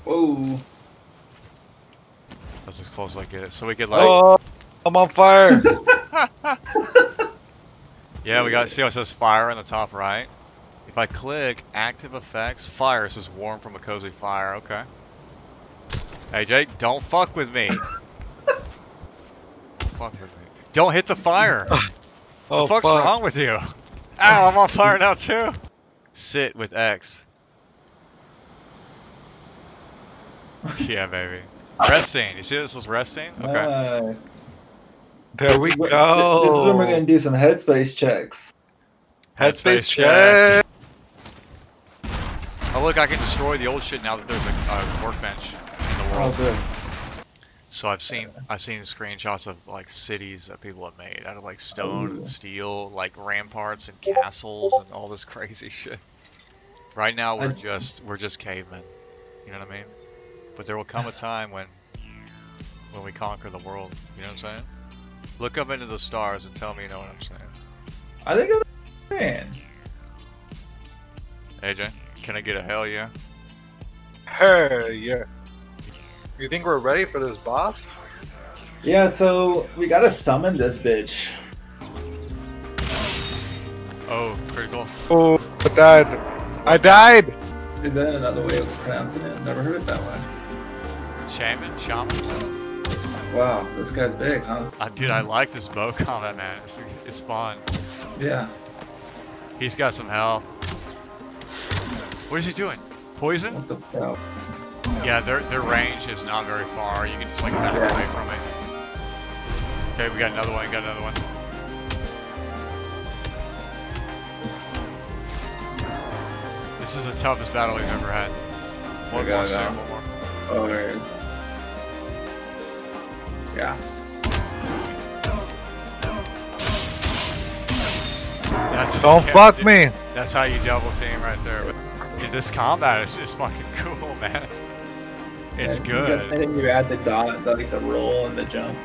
Whoa. That's as close as I get it. So we could like. Oh, I'm on fire. Yeah, we got. See how it says fire in the top right? If I click active effects, fire, it says warm from a cozy fire. Okay. Hey Jake, don't fuck with me. Fuck with me. Don't hit the fire. Oh, The fuck's fuck. wrong with you? Ow, I'm on fire now too. Sit with X. Yeah, baby. Resting. You see this is resting? Okay. There we This is when go. we're gonna do some headspace checks. Headspace check. Oh look, I can destroy the old shit now that there's a workbench in the Oh, world. good. So I've seen screenshots of like cities that people have made out of like stone and steel, like ramparts and castles and all this crazy shit. Right now we're just cavemen. You know what I mean? But there will come a time when we conquer the world. You know what I'm saying? Look up into the stars and tell me you know what I'm saying. I think I'm a fan. AJ, can I get a hell yeah? Hey, yeah. You think we're ready for this boss? Yeah, so we gotta summon this bitch. Oh, critical. Oh, I died. I died. Is that another way of pronouncing it? Never heard it that way. Shaman? Wow, this guy's big, huh? Dude, I like this bow combat, man. It's fun. Yeah. He's got some health. What is he doing? Poison? What the hell? Yeah, their range is not very far. You can just like back away from it. Okay, we got another one. This is the toughest battle we've ever had. One more soon, one more. Oh, right. Yeah. Don't fuck me. That's how you double team right there. But yeah, this combat is just fucking cool, man. It's good. And then you add the dot, like the roll and the jump.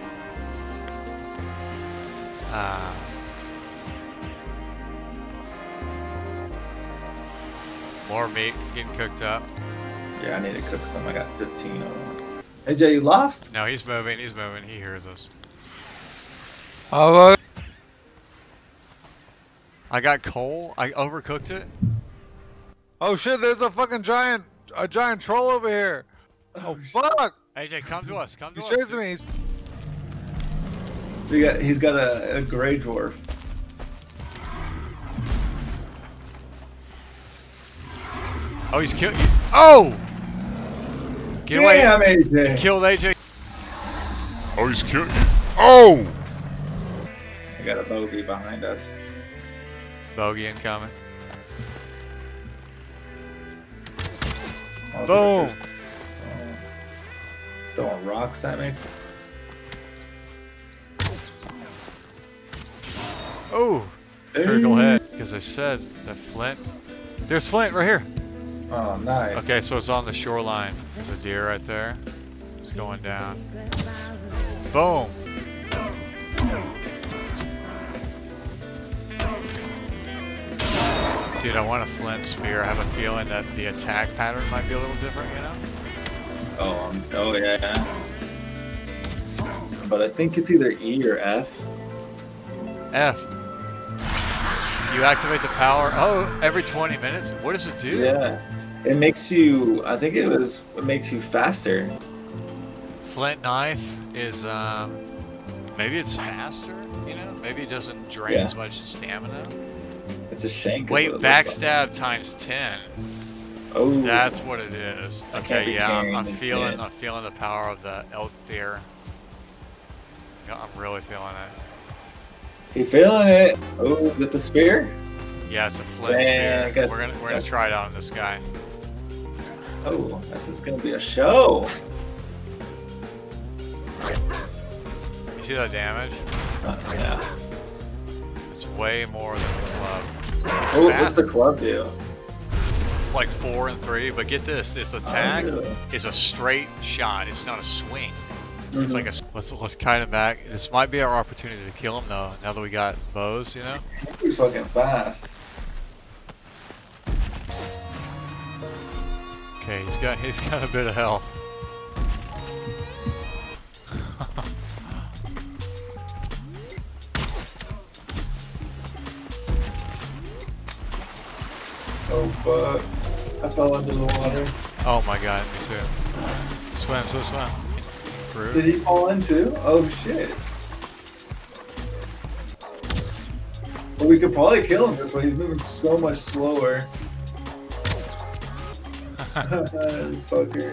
More meat getting cooked up. Yeah, I need to cook some. I got 15 of them. Hey Jay, you lost? No, he's moving. He hears us. Hello. I got coal. I overcooked it. Oh shit! There's a fucking giant troll over here. Oh fuck! AJ, come to us. Come to He's us. chasing me. He's got a gray dwarf. Oh, he's killed you. Oh! Get away. Damn, AJ. He killed AJ. Oh, he's killed you. Oh! I got a bogey behind us. Bogey incoming. Oh, Boom! Throwing rocks at me. Oh! Critical head. Because I said that Flint. There's Flint right here. Oh, nice. Okay, so it's on the shoreline. There's a deer right there. It's going down. Boom! Dude, I want a Flint spear. I have a feeling that the attack pattern might be a little different, you know? Oh yeah. But I think it's either E or F. F. You activate the power. Oh, every 20 minutes? What does it do? Yeah. It makes you, I think it makes you faster. Flint knife is, maybe it's faster, you know? Maybe it doesn't drain as much stamina. It's a shank. Wait, backstab times 10. Oh. That's what it is. Okay, yeah, I'm feeling it. I'm feeling the power of the Elkthir. Yeah, I'm really feeling it. You feeling it? Oh, is it the spear? Yeah, it's a Flint spear. guess- We're gonna try it out on this guy. Oh, this is gonna be a show. You see that damage? Yeah. It's way more than the club. It's Oh, fast. what's the club do? It's like 4 and 3, but get this: this attack really? is a straight shot. It's not a swing. It's like a. Let's kite him back. This might be our opportunity to kill him though. Now that we got bows, you know. He's fucking fast. Okay, he's got a bit of health. Oh fuck. I fell into the water. Oh my god, me too. Swim, so swim. Rude. Did he fall in too? Oh shit. Well, we could probably kill him this way. He's moving so much slower. Fucker.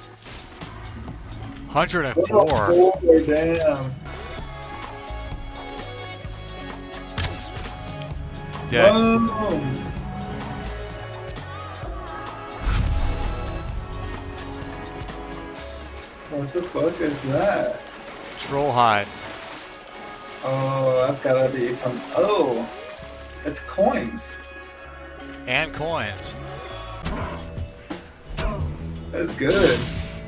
104. Oh, damn. He's dead. Boom. What the fuck is that? Troll hide. Oh, that's gotta be some. Oh, it's coins. And coins. That's good.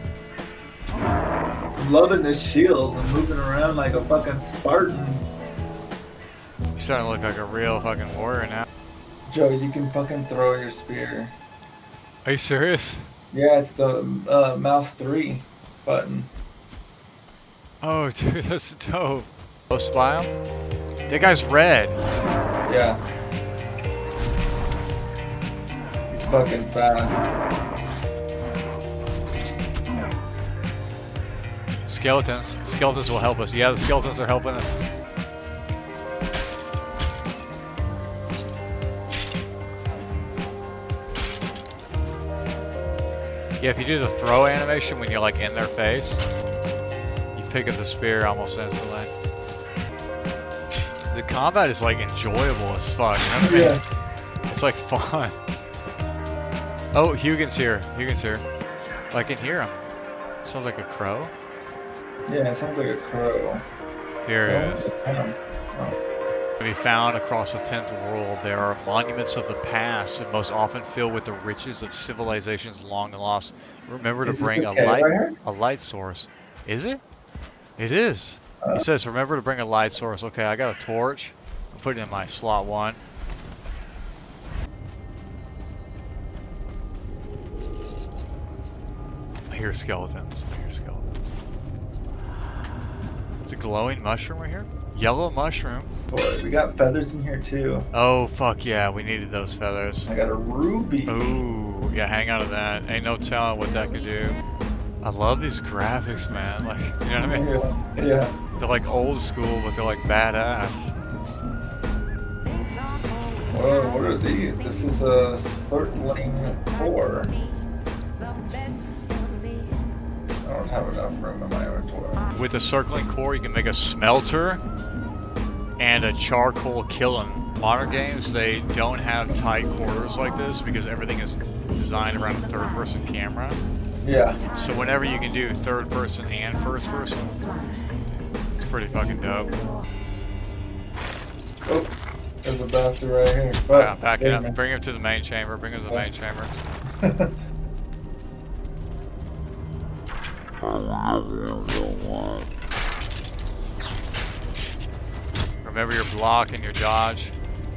I'm loving this shield. I'm moving around like a fucking Spartan. You're starting to look like a real fucking warrior now. Joe, you can fucking throw your spear. Are you serious? Yeah, it's the mouse 3 button. Oh, dude, that's dope. Close by him? That guy's red. Yeah. He's fucking fast. Skeletons. Skeletons will help us. Yeah, the skeletons are helping us. Yeah, if you do the throw animation when you're like in their face, you pick up the spear almost instantly. The combat is like enjoyable as fuck, you know what I mean? Yeah. It's like fun. Oh, Hugin's here. Hugin's here. I can hear him. Sounds like a crow. Yeah, it sounds like a crow. Here it is. Oh. To be found across the 10th world, there are monuments of the past and most often filled with the riches of civilizations long lost. Remember to bring a light source. Is it? It is. He says, remember to bring a light source. Okay, I got a torch. I'm putting it in my slot 1. I hear skeletons. I hear skeletons. It's a glowing mushroom right here. Yellow mushroom. Boy, we got feathers in here too. Oh, fuck yeah. We needed those feathers. I got a ruby. Ooh, yeah, hang on to that. Ain't no telling what that could do. I love these graphics, man. Like, you know what I mean? Yeah. They're like old school, but they're like badass. Whoa, what are these? This is a circling core. I don't have enough room in my inventory. With the circling core, you can make a smelter and a charcoal kiln. Modern games, they don't have tight quarters like this because everything is designed around a third-person camera. Yeah. So whenever you can do third person and first person, it's pretty fucking dope. Oh, there's a bastard right here. Yeah, back it up. Bring him to the main chamber. Bring him to the main chamber. Remember your block and your dodge.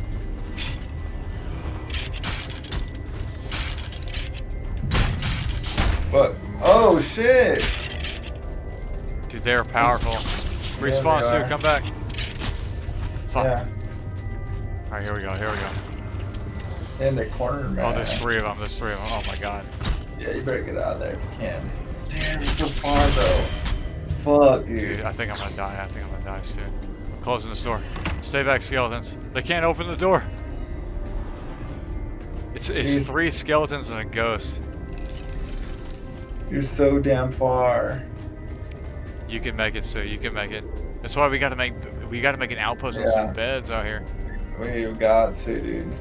What? Oh shit! Dude, they're powerful. Respawn, Stu, come back. Fuck. Yeah. Alright, here we go, here we go. In the corner, man. Oh, there's 3 of them, there's 3 of them. Oh my god. Yeah, you better get out of there if you can. Damn, it's so far though. Fuck, dude. Dude, I think I'm gonna die. I think I'm gonna die, Stu. I'm closing this door. Stay back, skeletons. They can't open the door. It's 3 skeletons and a ghost. You're so damn far. You can make it, Stu. You can make it. That's why we gotta make an outpost and some beds out here. We've got to, dude.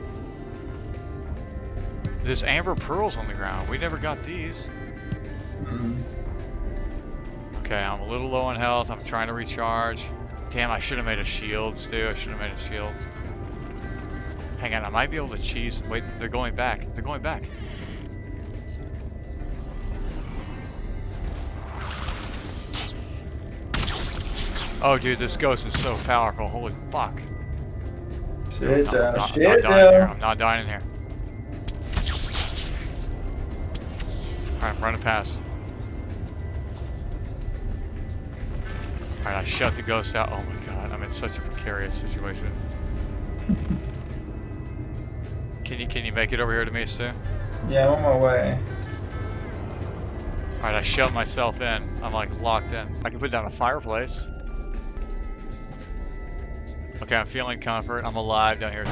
There's amber pearls on the ground. We never got these. Okay, I'm a little low on health. I'm trying to recharge. Damn, I should have made a shield, Stu. I should have made a shield. Hang on, I might be able to cheese. Wait, they're going back. They're going back. Oh, dude, this ghost is so powerful. Holy fuck. Shit, I'm not shit, dying here. I'm not dying in here. Alright, I'm running past. Alright, I shut the ghost out. Oh my god, I'm in such a precarious situation. Can you make it over here to me, Stu? Yeah, I'm on my way. Alright, I shut myself in. I'm like locked in. I can put down a fireplace. Okay, I'm feeling comfort. I'm alive down here.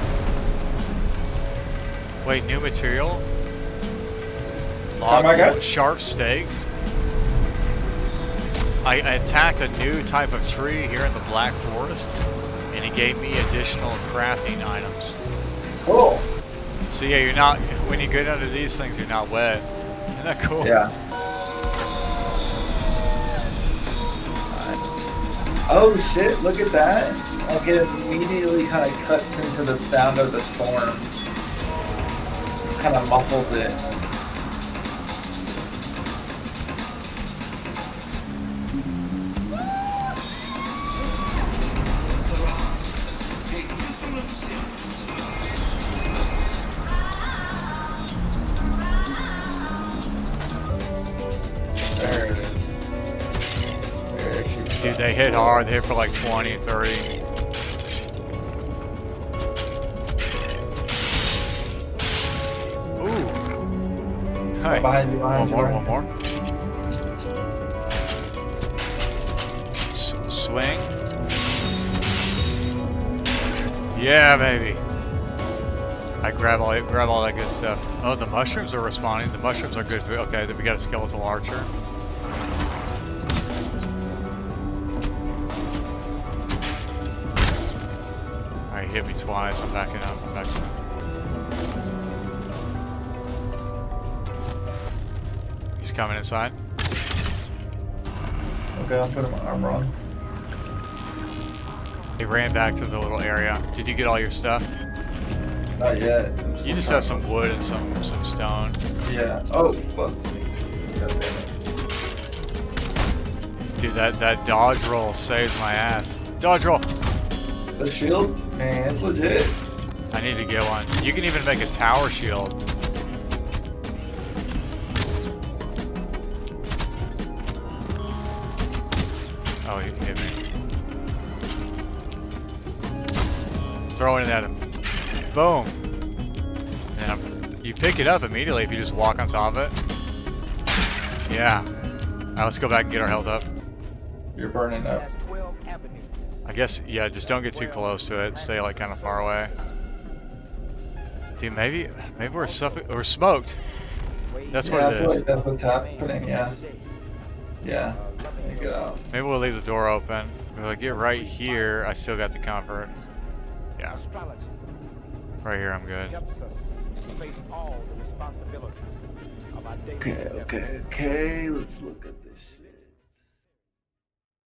Wait, new material? Log my God. sharp stakes? I attacked a new type of tree here in the Black Forest, and it gave me additional crafting items. Cool. So yeah, you're not, when you get under these things, you're not wet. Isn't that cool? Yeah. Oh shit, look at that. Like it immediately kind of cuts into the sound of the storm. It kind of muffles it. There it is. Very cute. Dude, they hit hard. They hit for like 20, 30. Ooh. Hey. Behind you, behind One you. more. Swing. Yeah, baby. I grab all that good stuff. Oh, the mushrooms are responding. The mushrooms are good food. Okay, then we got a skeletal archer. Alright, he hit me twice. I'm backing up. I'm backing up. He's coming inside. Okay, I'll put my armor on. He ran back to the little area. Did you get all your stuff? Not yet. You just have some wood and some stone. Yeah. Oh, fuck me. God damn it. Dude, that dodge roll saves my ass. Dodge roll! The shield? Man, it's legit. I need to get one. You can even make a tower shield. Oh, he hit me. Throwing it at him. Boom! And you pick it up immediately if you just walk on top of it. Yeah. Alright, let's go back and get our health up. You're burning up. I guess, yeah, just don't get too close to it. Stay like kind of far away. Dude, maybe we're smoked. That's what Yeah, it I feel is. like that's what's happening, yeah. Yeah. Let me get out. Maybe we'll leave the door open. If I get right here, I still got the comfort. Yeah. Right here, I'm good. Okay, let's look at this shit.